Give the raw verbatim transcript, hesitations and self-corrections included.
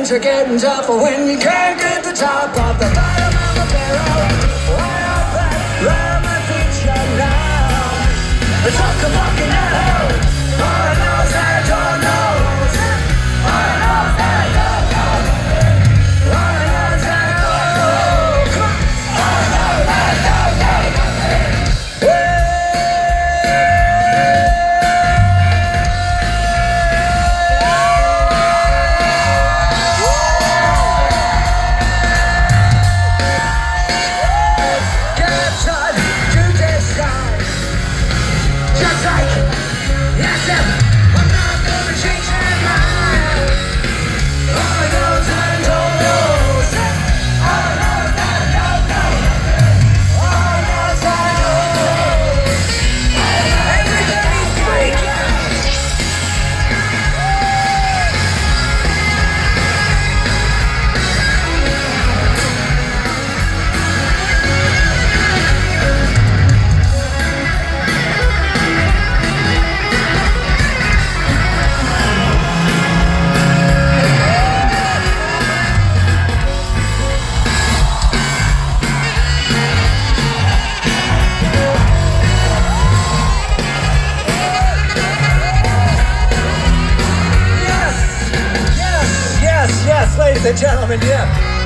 times are getting tougher when you can't get the top off the bottom of the barrel. Why not that rare my future now? It's like a fucking hell. All I know is that I don't know. All I know is that I don't know. All I know is that I don't know. All I know is that I don't know. Ladies and gentlemen, yeah.